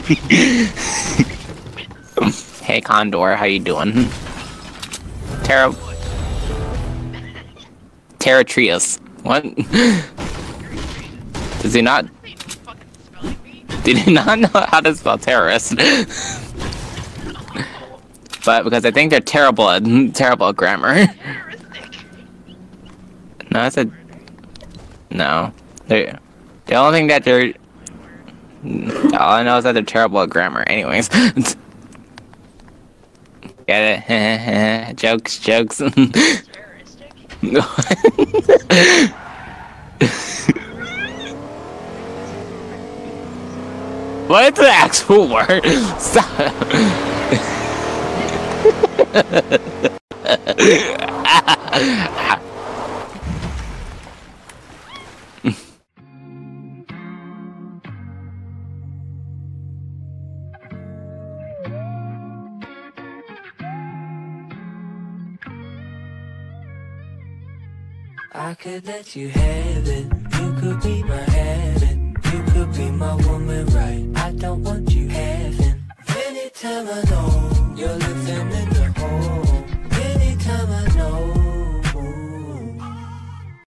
Hey Condor, how you doing? Terratrius. What? Does he not? Did he not know how to spell terrorist? But because I think they're terrible at grammar. No, I said no. The only thing that they're all I know is that they're terrible at grammar. Anyways. Get it? Jokes. What's the actual word? Stop. I could let you have it. You could be my heaven.